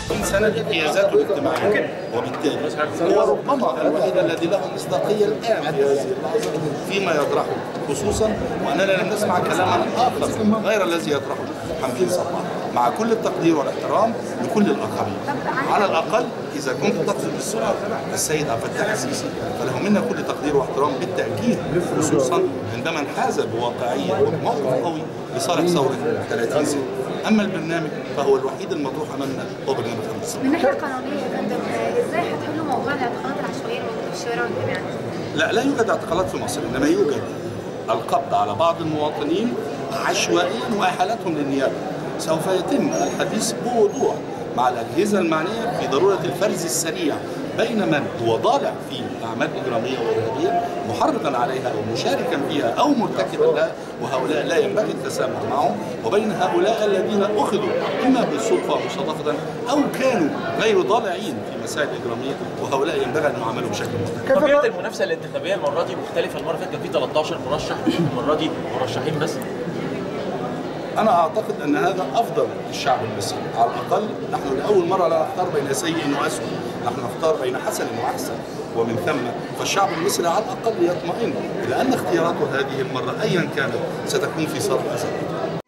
من سنة انجازاته الاجتماعية، وبالتالي هو ربما الوحيد الذي له مصداقية الآن في هذه اللحظة فيما يطرحه، خصوصا وأننا لم نسمع كلاما آخر غير الذي يطرحه حمدين صباح، مع كل التقدير والاحترام لكل الآخرين. على الأقل إذا كنت تقصد السؤال السيد عبد الفتاح السيسي فله منا كل تقدير واحترام بالتأكيد، خصوصا عندما انحاز بواقعية وبموقف قوي لصالح ثورة 30 سنة. أما البرنامج فهو الوحيد المطروح أمامنا هو برنامج 5. من ناحية قانونية يا فندم، ازاي هتحلوا موضوع الاعتقالات العشوائية الموجودة في الشوارع والجامعات؟ لا يوجد اعتقالات في مصر، إنما يوجد القبض على بعض المواطنين عشوائيا وإحالتهم للنيابة. سوف يتم الحديث بوضوح مع الأجهزة المعنية في ضرورة الفرز السريع بين من هو ضالع في أعمال إجرامية وإرهابية محرضا عليها أو مشاركا فيها أو مرتكبا لها، وهؤلاء لا ينبغي التسامح معهم، وبين هؤلاء الذين أخذوا إما بالصدفة أو مصادفة أو كانوا غير ضالعين في مسائل إجرامية، وهؤلاء ينبغي أن يعاملوا بشكل مختلف. طبيعة المنافسة الانتخابية المرة دي مختلفة، المرة اللي فاتت كان في 13 مرشح، المرة دي مرشحين بس. أنا أعتقد أن هذا أفضل للشعب المصري، على الأقل نحن لأول مرة لا نختار بين سيء وأسوأ، نحن نختار بين حسن وأحسن، ومن ثم فالشعب المصري على الأقل يطمئن إلى أن اختياراته هذه المرة أيا كانت ستكون في صالح حسن.